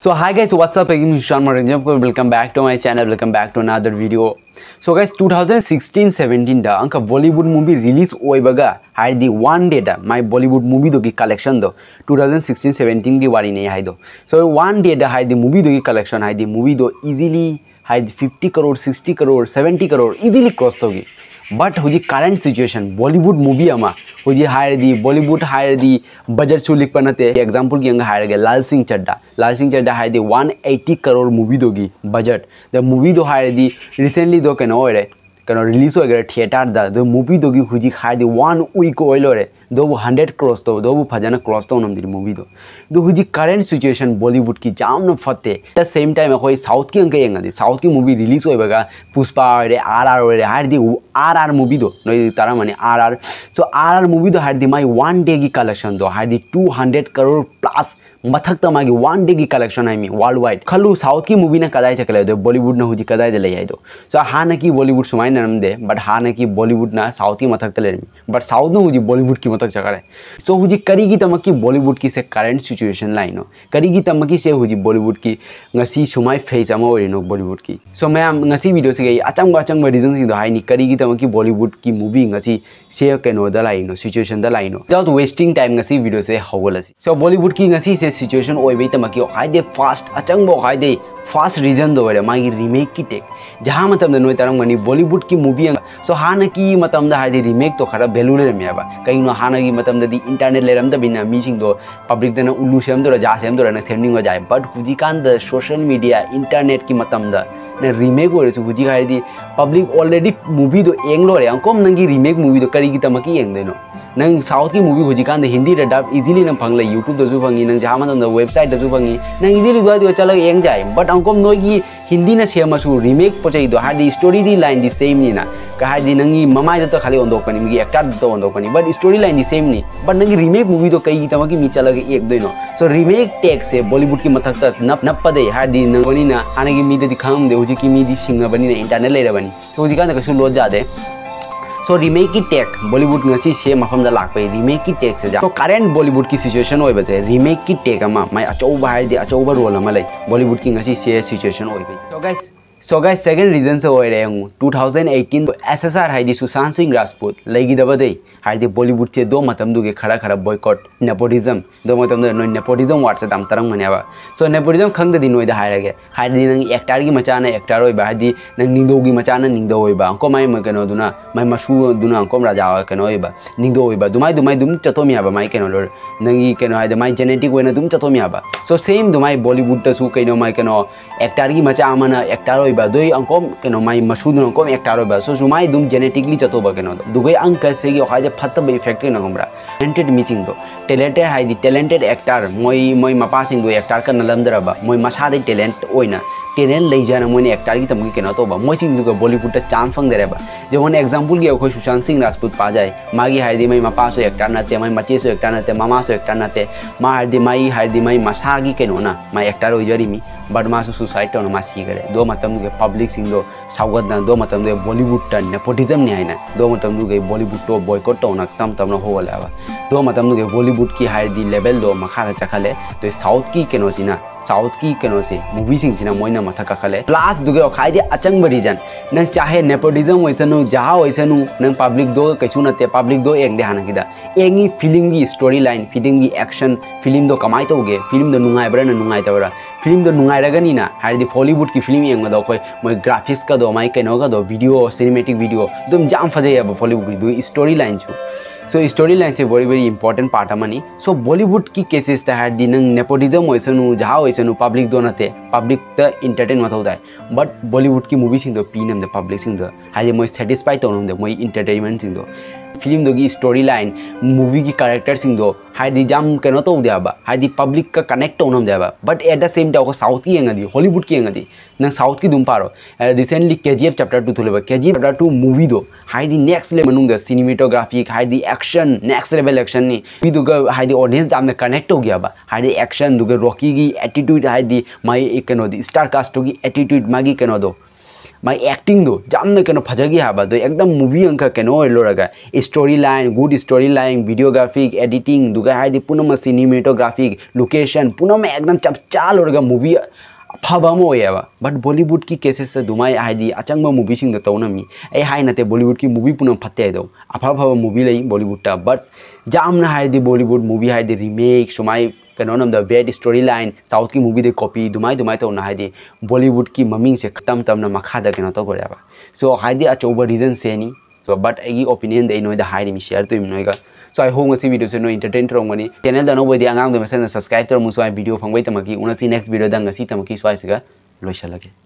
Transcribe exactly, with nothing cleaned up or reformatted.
So hi guys, what's up? I'm Shan Welcome back to my channel. Welcome back to another video. So guys, twenty sixteen seventeen da anka Bollywood movie release oibaga hai di one day da my Bollywood movie do ki collection do twenty sixteen seventeen ki wari nahi hai do. So one day da hai di movie do ki collection hai di movie do easily hai fifty crore, sixty crore, seventy crore easily cross hogi. But हुजी current situation Bollywood movie अमा हुजी हायर दी Bollywood हायर दी budget चुलिक पनते example की अंगा हायर गए लाल सिंह चड्डा लाल सिंह चड्डा हायर दी one eighty करोड़ movie दोगी budget the movie दो हायर दी recently दो कनो हो रहे कनो release हो गए theater दा the movie दोगी हुजी हायर दी one week ओइल हो रहे दो वो hundred crores तो दो वो फजना cross तो उन्होंने दी movie दो दो हुजी current situation Bollywood की जाम न फटे the same time अकोई South की अंके यंगा दी South की movie release हो बगा पुष्पा हो रहे R R हो रहे हायर दी R R movie दो नई तारा माने R R so R R movie दो हायर दी माई one day की collection दो हायर दी two hundred करोड़ plus मथक तमागी one day की collection है मी worldwide खलु South की movie ना कदाई चकले दो Bollywood ना हुजी कदाई दे ले दो so हाँ ना की Bollywood सुमाई नरम दे but हाँ ना की Bollywood ना South की मथक तले मी but South ना हुजी Bollywood की मथक चकले so हुजी करी की तमकी Bollywood की से current situation लाइनो करी की तमकी से हुजी Bollywood की ngasi सुमाई face अमा ओरी नो Bollywood की so मैं ngasi video से गई अचंग अचंग reasons की दो हाई नी करी की तमकी Bollywood की movie ngasi share के नो दलाइनो situation दलाइनो without wasting time ngasi video से हवलसी so Bollywood की ngasi से situation ओए भी तमकी हाई दे fast अचंग बो हाई दे fast reason दो रे मागी remake की टेक जहाँ मतलब द नोई तरंग मनी Bollywood की movie so हाँ ना की मतलब द हाई दे remake तो खरा value ले रहे हैं कहीं ना हाँ ना की मतलब द internet ले रहे हैं तभी ना meeting दो public द ना उल्लू से हम तो रजा से हम तो रना trending हो जाए but हुजी कान द social media internet की मतलब द ना remake हो रहे तो हुजी हाई दी public already movie दो एंग लो रहे हैं कौन नंगी remake movie दो करी की तमकी एंग देनो नंग South की movie हुजी कान द हिंदी डब easily नंग फंगले YouTube दो जो फंगी नंग जहाँ मतलब द website दो जो फंगी नंग easily दो दियो चला एंग जाए but अंको नोई की हिंदी ना शेयर मशहूर remake पहुँचाई दो हार दी story दी line दी same नहीं ना कहा दी नंगी ममाई तो खाली ओंदोक पनी मिगी एक्टर तो ओंदोक पनी but story line the same नहीं but नंगी remake movie तो कई की तमकी मी चला के एक दो नो so remake take से Bollywood की मथक तक नप नप पदे हार दी नंगोनी ना आने की मी दे खाम दे हुजी की मी दी सिंगा बनी ना इंटरनेट ले रहा बनी तो हुजी का ना कशु लोड जाते so remake की टेक Bollywood ngasi से मफम दा लाग पे remake की टेक से जा तो current Bollywood की situation होई बचे remake की टेक अमा मैं अचौ बाहर दे अचौ बार रोल अमा ले Bollywood की ngasi से situation होई पे so guys so guys second reason से होई रहे हूँ twenty eighteen S S R हाई दी सुशांत सिंह राजपूत लगी दबा दे हाई दी Bollywood से दो मतम दुगे खड़ा खड़ा boycott nepotism दो मतम दो नो nepotism वाट से तम तरंग मने आवा so nepotism खंग दे दिन होई दा हाई लगे हाई दी नंग एक्टर की मचाना एक्टर होई बा हाई दी नंग निंदो की मचाना निंदो होई बा अंको माई मकनो दुना माई मशहूर दुना अंको राजा कनो होई बा निंदो होई बा दुमाई दुमाई दुम चतो मी आबा माई कनो लोर नंगी कनो हाई दी माई genetic होई ना दुम चतो मी आबा so same दुमाई Bollywood तसु कनो माई कनो एक्टर की मचा आमना एक्टर होई बा दोई अंको कनो माई मशहूर दुना अंको एक्टर होई बा so जुमाई दुम genetically चतो बा कनो दुगई अंक से की हाई दे फत बे effect न गमरा talented meeting दो talented हाई दी talented actor मोई मोई मपा सिंह दो एक्टर का नलमदरा बा मोई मसा दे talent ओइना talent ले जाना मोने एक्टर की तमकी केनो तो बा मोई सिंह दुगा Bollywood ता चांस फंग दे रे बा जो वन एग्जांपल की अखो सुशांत सिंह राजपूत पा जाए मागी हाई दी मई मपा सो एक्टर नते मई मचे सो एक्टर नते मामा सो एक्टर नते मा हाई दी मई हाई दी मई मसागी केनो ना मई एक्टर हो जरी मी बट मासु सुसाइड तो मा सी करे दो मतम दुगे पब्लिक सिंह दो सावगत ना दो मतम दुगे Bollywood ता nepotism ने आइना दो मतम दुगे Bollywood तो boycott तो ना तम तम न हो वाला दो मतम दुगे Bollywood की हाई दी लेवल दो मखा चखले तो साउथ की केनो सिना साउथ की केनो से मूवी सिंह सिना मोइना मथा कखले प्लस दुगे खाई दे अचंग बरीजन न चाहे nepotism होइसनु जहा होइसनु न पब्लिक दो कैसु नते पब्लिक दो एक दे हाना किदा एंगी फिल्म की स्टोरी लाइन फिल्म की एक्शन फिल्म दो कमाई तो गे फिल्म दो नुंगाई बरा न नुंगाई तबरा फिल्म दो नुंगाई रगनी ना हाई दी Bollywood की फिल्म यंग दो कोई मोय ग्राफिक्स का दो माई केनो का दो वीडियो सिनेमैटिक वीडियो दुम जाम फजे अब Bollywood की दो स्टोरी लाइन छु so story line से very very important part amani so Bollywood की cases ता हार दी नंग nepotism होइसनु जहा होइसनु public दो नते public ता entertain मत होता है but Bollywood की movie सिंग दो पी नम दे public सिंग दो हाय मोय satisfied तो नम दे मोय entertainment सिंग दो फिल्म दो की स्टोरी लाइन मूवी की कैरेक्टर सिंग दो हाय दी जाम केनो तो देबा हाय दी पब्लिक का कनेक्ट तो नम देबा but at the same time south की यंगदी हॉलीवुड की यंगदी न साउथ की दुम पारो recently K G F chapter two थुलेबा K G F chapter two movie दो हाय दी नेक्स्ट लेवल मनुंग द सिनेमेटोग्राफी हाय दी एक्शन नेक्स्ट लेवल एक्शन नि वी दुगा हाय दी ऑडियंस जाम कनेक्ट हो गया बा हाय दी एक्शन दुगा रॉकी की एटीट्यूड हाय दी माई केनो दी स्टार कास्ट की एटीट्यूड मागी केनो दो माई एक्टिंग दो जामना कनो फजगी हाबा दो एकदम मूवी अंका कनो लोरगा story line good story line videographic editing दुगा हाइदि पुनम सिनेमेटोग्राफिक लोकेशन पुनम एकदम चपचा लोरगा मूवी अफब अमो होयबा बट बॉलीवुड की केसेस से दुमाई हाइदि अचंगबा मूवी सिंग तौनमी ए हाइ नते बॉलीवुड की मूवी पुनम फते दो अफब अफब मूवी लई बॉलीवुड ता बट जामना हाइदि बॉलीवुड मूवी हाइदि रीमेक सुमाई कनो नम द बेड स्टोरी लाइन साउथ की मूवी दे कॉपी दुमाई दुमाई तो ना हाइदि बॉलीवुड की ममिंग से खत्म तमना मखादा कनो तो गरेबा सो हाइदि अचौबा रीजन से नी सो बट एगी ओपिनियन दे नोय द हाइदि मी शेयर तो नोयगा so I hope ngasi video se no entertain torongani channel da no bodi angang do mesen subscribe tor muso ai video phangbai tamaki unasi next video da ngasi tamaki swai siga loisalage